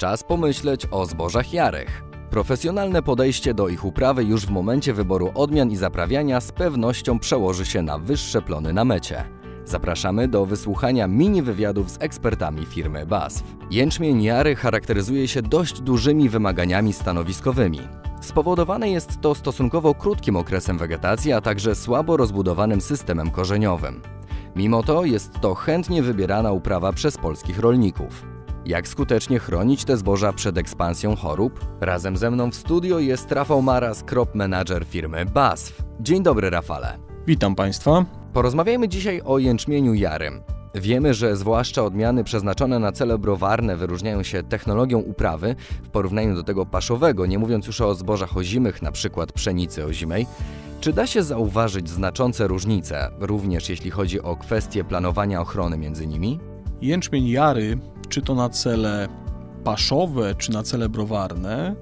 Czas pomyśleć o zbożach jarych. Profesjonalne podejście do ich uprawy już w momencie wyboru odmian i zaprawiania z pewnością przełoży się na wyższe plony na mecie. Zapraszamy do wysłuchania mini wywiadów z ekspertami firmy BASF. Jęczmień jary charakteryzuje się dość dużymi wymaganiami stanowiskowymi. Spowodowane jest to stosunkowo krótkim okresem wegetacji, a także słabo rozbudowanym systemem korzeniowym. Mimo to jest to chętnie wybierana uprawa przez polskich rolników. Jak skutecznie chronić te zboża przed ekspansją chorób? Razem ze mną w studio jest Rafał Maras, crop manager firmy BASF. Dzień dobry, Rafale. Witam Państwa. Porozmawiajmy dzisiaj o jęczmieniu jarym. Wiemy, że zwłaszcza odmiany przeznaczone na cele browarne wyróżniają się technologią uprawy w porównaniu do tego paszowego, nie mówiąc już o zbożach ozimych, np. pszenicy ozimej. Czy da się zauważyć znaczące różnice, również jeśli chodzi o kwestie planowania ochrony między nimi? Jęczmień jary, czy to na cele paszowe, czy na cele browarne,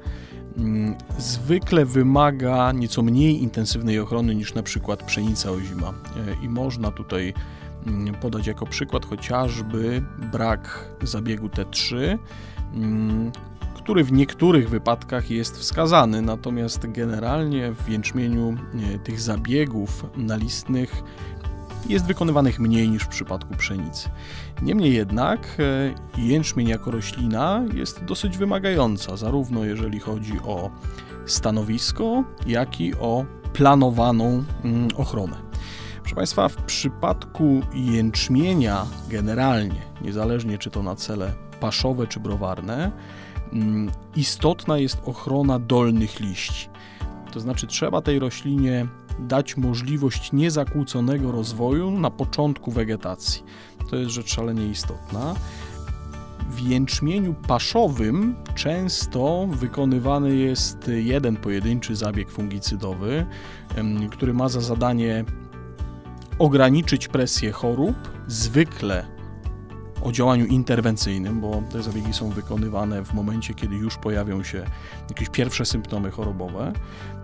zwykle wymaga nieco mniej intensywnej ochrony niż na przykład pszenica ozima. I można tutaj podać jako przykład chociażby brak zabiegu T3, który w niektórych wypadkach jest wskazany, natomiast generalnie w jęczmieniu tych zabiegów nalistnych jest wykonywanych mniej niż w przypadku pszenicy. Niemniej jednak jęczmień jako roślina jest dosyć wymagająca, zarówno jeżeli chodzi o stanowisko, jak i o planowaną ochronę. Proszę Państwa, w przypadku jęczmienia generalnie, niezależnie czy to na cele paszowe czy browarne, istotna jest ochrona dolnych liści. To znaczy trzeba tej roślinie dać możliwość niezakłóconego rozwoju na początku wegetacji. To jest rzecz szalenie istotna. W jęczmieniu paszowym często wykonywany jest jeden pojedynczy zabieg fungicydowy, który ma za zadanie ograniczyć presję chorób, zwykle o działaniu interwencyjnym, bo te zabiegi są wykonywane w momencie, kiedy już pojawią się jakieś pierwsze symptomy chorobowe.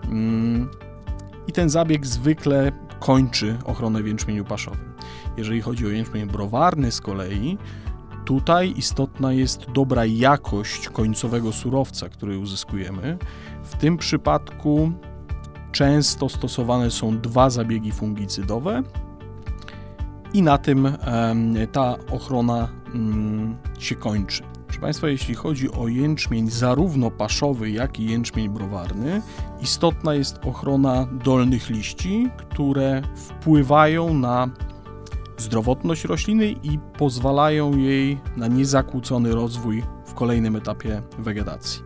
I ten zabieg zwykle kończy ochronę w jęczmieniu paszowym. Jeżeli chodzi o jęczmień browarny z kolei, tutaj istotna jest dobra jakość końcowego surowca, który uzyskujemy. W tym przypadku często stosowane są dwa zabiegi fungicydowe i na tym ta ochrona się kończy. Proszę Państwa, jeśli chodzi o jęczmień zarówno paszowy, jak i jęczmień browarny, istotna jest ochrona dolnych liści, które wpływają na zdrowotność rośliny i pozwalają jej na niezakłócony rozwój w kolejnym etapie wegetacji.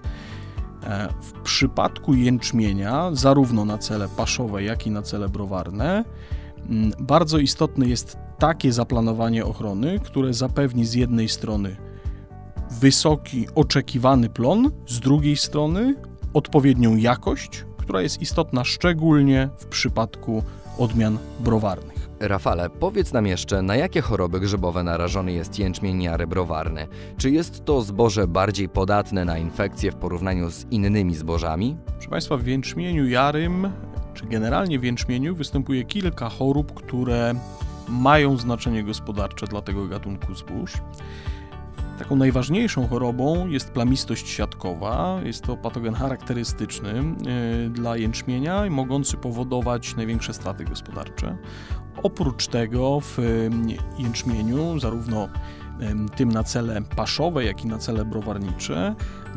W przypadku jęczmienia, zarówno na cele paszowe, jak i na cele browarne, bardzo istotne jest takie zaplanowanie ochrony, które zapewni z jednej strony wysoki, oczekiwany plon, z drugiej strony odpowiednią jakość, która jest istotna szczególnie w przypadku odmian browarnych. Rafale, powiedz nam jeszcze, na jakie choroby grzybowe narażony jest jęczmień jary browarny? Czy jest to zboże bardziej podatne na infekcje w porównaniu z innymi zbożami? Proszę Państwa, w jęczmieniu jarym, czy generalnie w jęczmieniu występuje kilka chorób, które mają znaczenie gospodarcze dla tego gatunku zbóż. Taką najważniejszą chorobą jest plamistość siatkowa. Jest to patogen charakterystyczny dla jęczmienia i mogący powodować największe straty gospodarcze. Oprócz tego w jęczmieniu, zarówno tym na cele paszowe, jak i na cele browarnicze,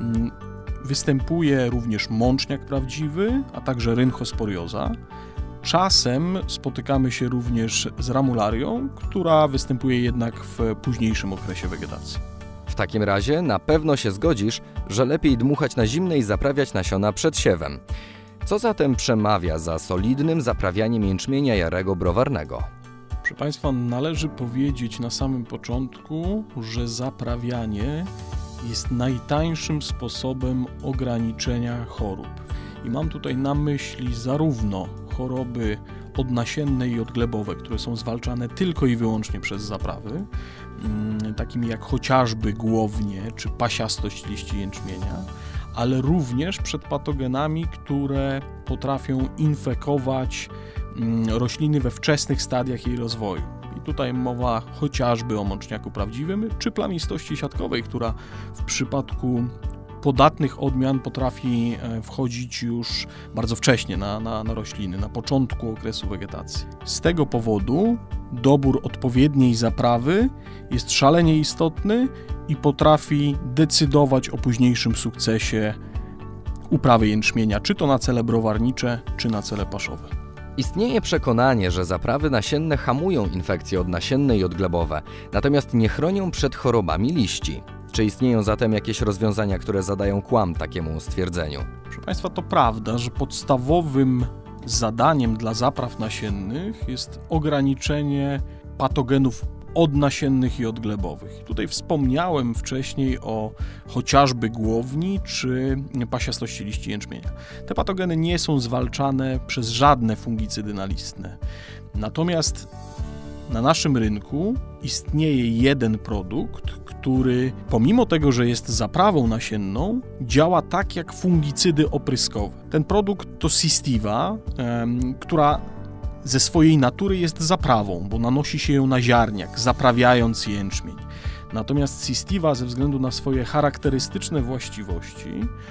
występuje również mączniak prawdziwy, a także rynchosporioza. Czasem spotykamy się również z ramularią, która występuje jednak w późniejszym okresie wegetacji. W takim razie na pewno się zgodzisz, że lepiej dmuchać na zimne i zaprawiać nasiona przed siewem. Co zatem przemawia za solidnym zaprawianiem jęczmienia jarego browarnego? Proszę Państwa, należy powiedzieć na samym początku, że zaprawianie jest najtańszym sposobem ograniczenia chorób. I mam tutaj na myśli zarówno choroby odnasienne i odglebowe, które są zwalczane tylko i wyłącznie przez zaprawy, takimi jak chociażby głownie czy pasiastość liści jęczmienia, ale również przed patogenami, które potrafią infekować rośliny we wczesnych stadiach jej rozwoju. I Tutaj mowa chociażby o mączniaku prawdziwym, czy plamistości siatkowej, która w przypadku podatnych odmian potrafi wchodzić już bardzo wcześnie na rośliny, na początku okresu wegetacji. Z tego powodu dobór odpowiedniej zaprawy jest szalenie istotny i potrafi decydować o późniejszym sukcesie uprawy jęczmienia, czy to na cele browarnicze, czy na cele paszowe. Istnieje przekonanie, że zaprawy nasienne hamują infekcje odnasienne i odglebowe, natomiast nie chronią przed chorobami liści. Czy istnieją zatem jakieś rozwiązania, które zadają kłam takiemu stwierdzeniu? Proszę Państwa, to prawda, że podstawowym zadaniem dla zapraw nasiennych jest ograniczenie patogenów odnasiennych i odglebowych. Tutaj wspomniałem wcześniej o chociażby głowni czy pasiastości liści jęczmienia. Te patogeny nie są zwalczane przez żadne fungicydy nalistne. Natomiast na naszym rynku istnieje jeden produkt, który pomimo tego, że jest zaprawą nasienną, działa tak jak fungicydy opryskowe. Ten produkt to Sistiva, która ze swojej natury jest zaprawą, bo nanosi się ją na ziarniak, zaprawiając jęczmień. Natomiast Sistiva ze względu na swoje charakterystyczne właściwości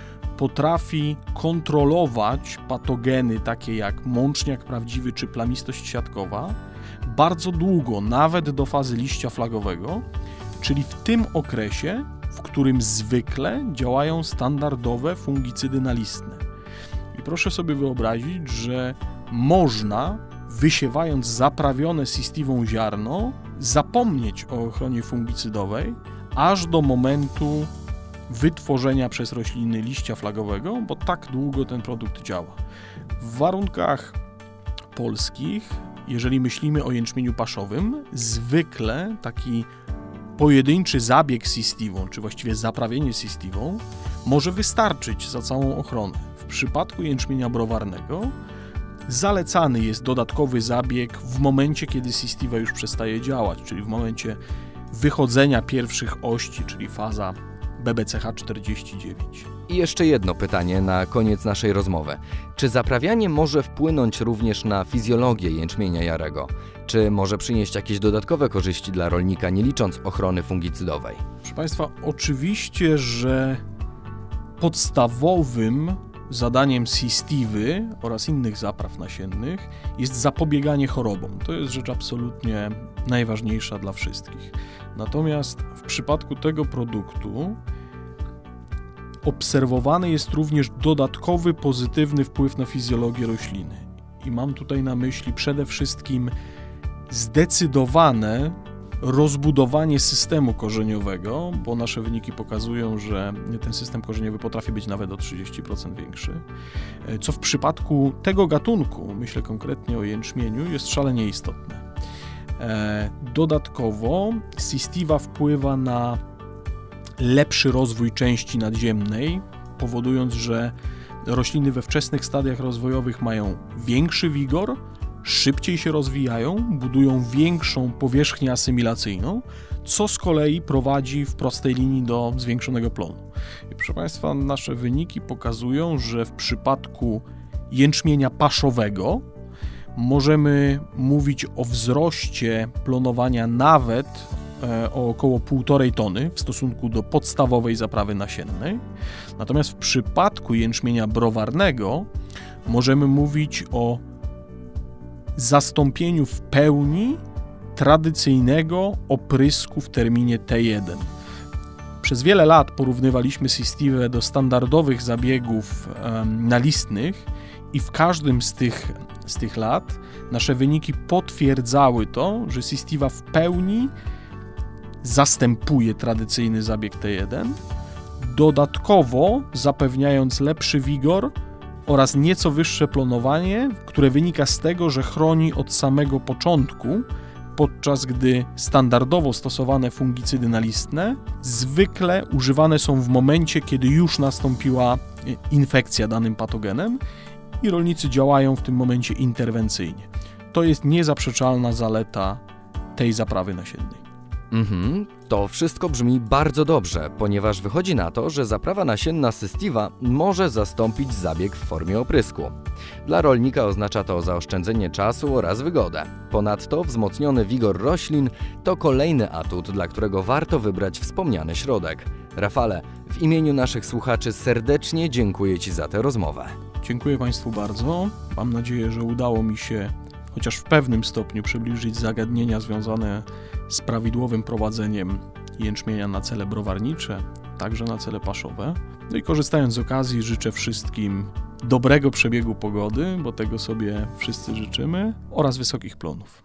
potrafi kontrolować patogeny takie jak mączniak prawdziwy czy plamistość siatkowa bardzo długo, nawet do fazy liścia flagowego, czyli w tym okresie, w którym zwykle działają standardowe fungicydy nalistne. I proszę sobie wyobrazić, że można, wysiewając zaprawione Sistivą ziarno, zapomnieć o ochronie fungicydowej aż do momentu wytworzenia przez rośliny liścia flagowego, bo tak długo ten produkt działa. W warunkach polskich, jeżeli myślimy o jęczmieniu paszowym, zwykle taki pojedynczy zabieg Sistivą, czy właściwie zaprawienie Sistivą, może wystarczyć za całą ochronę. W przypadku jęczmienia browarnego zalecany jest dodatkowy zabieg w momencie, kiedy Sistiva już przestaje działać, czyli w momencie wychodzenia pierwszych ości, czyli faza BBCH 49. I jeszcze jedno pytanie na koniec naszej rozmowy. Czy zaprawianie może wpłynąć również na fizjologię jęczmienia jarego? Czy może przynieść jakieś dodatkowe korzyści dla rolnika, nie licząc ochrony fungicydowej? Proszę Państwa, oczywiście, że podstawowym zadaniem Sistivy oraz innych zapraw nasiennych jest zapobieganie chorobom. To jest rzecz absolutnie najważniejsza dla wszystkich. Natomiast w przypadku tego produktu obserwowany jest również dodatkowy pozytywny wpływ na fizjologię rośliny. I mam tutaj na myśli przede wszystkim zdecydowane rozbudowanie systemu korzeniowego, bo nasze wyniki pokazują, że ten system korzeniowy potrafi być nawet o 30% większy, co w przypadku tego gatunku, myślę konkretnie o jęczmieniu, jest szalenie istotne. Dodatkowo Sistiva wpływa na lepszy rozwój części nadziemnej, powodując, że rośliny we wczesnych stadiach rozwojowych mają większy wigor, szybciej się rozwijają, budują większą powierzchnię asymilacyjną, co z kolei prowadzi w prostej linii do zwiększonego plonu. I proszę Państwa, nasze wyniki pokazują, że w przypadku jęczmienia paszowego możemy mówić o wzroście plonowania nawet o około 1,5 tony w stosunku do podstawowej zaprawy nasiennej. Natomiast w przypadku jęczmienia browarnego możemy mówić o zastąpieniu w pełni tradycyjnego oprysku w terminie T1. Przez wiele lat porównywaliśmy Sistivę do standardowych zabiegów nalistnych i w każdym z tych lat nasze wyniki potwierdzały to, że Sistiva w pełni zastępuje tradycyjny zabieg T1, dodatkowo zapewniając lepszy wigor oraz nieco wyższe plonowanie, które wynika z tego, że chroni od samego początku, podczas gdy standardowo stosowane fungicydy nalistne zwykle używane są w momencie, kiedy już nastąpiła infekcja danym patogenem i rolnicy działają w tym momencie interwencyjnie. To jest niezaprzeczalna zaleta tej zaprawy nasiennej. To wszystko brzmi bardzo dobrze, ponieważ wychodzi na to, że zaprawa nasienna Systiva może zastąpić zabieg w formie oprysku. Dla rolnika oznacza to zaoszczędzenie czasu oraz wygodę. Ponadto wzmocniony wigor roślin to kolejny atut, dla którego warto wybrać wspomniany środek. Rafale, w imieniu naszych słuchaczy serdecznie dziękuję Ci za tę rozmowę. Dziękuję Państwu bardzo. Mam nadzieję, że udało mi się chociaż w pewnym stopniu przybliżyć zagadnienia związane z prawidłowym prowadzeniem jęczmienia na cele browarnicze, także na cele paszowe. No i korzystając z okazji, życzę wszystkim dobrego przebiegu pogody, bo tego sobie wszyscy życzymy, oraz wysokich plonów.